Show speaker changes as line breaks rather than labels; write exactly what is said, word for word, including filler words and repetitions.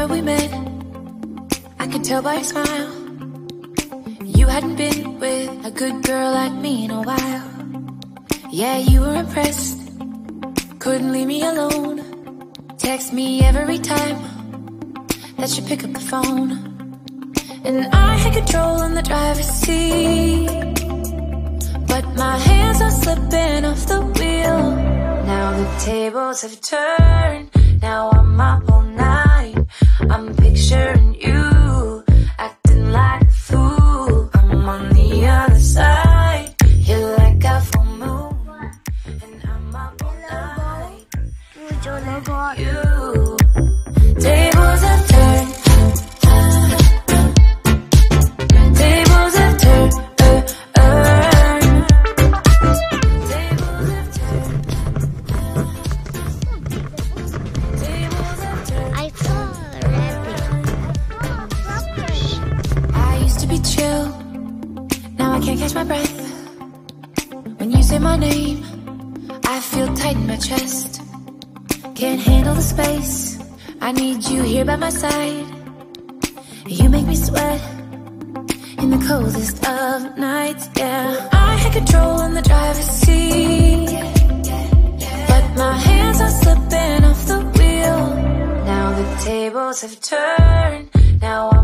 where we met. I could tell by your smile you hadn't been with a good girl like me in a while. Yeah, you were impressed, couldn't leave me alone. Text me every time that you pick up the phone. And I had control on the driver's seat, but my hands are slipping off the wheel. Now the tables have turned, now I'm up all night. I'm picturing you acting like a fool. I'm on the other side, you're like a full moon, and I'm up all night. You, tables have turned, tables have turned, uh, uh. Tables have turned, tables have turned.
I saw a rabbit.
I used to be chill, now I can't catch my breath. When you say my name, I feel tight in my chest. Can't handle the space, I need you here by my side. You make me sweat in the coldest of nights, yeah. I had control in the driver's seat, but my hands are slipping off the wheel. Now the tables have turned, now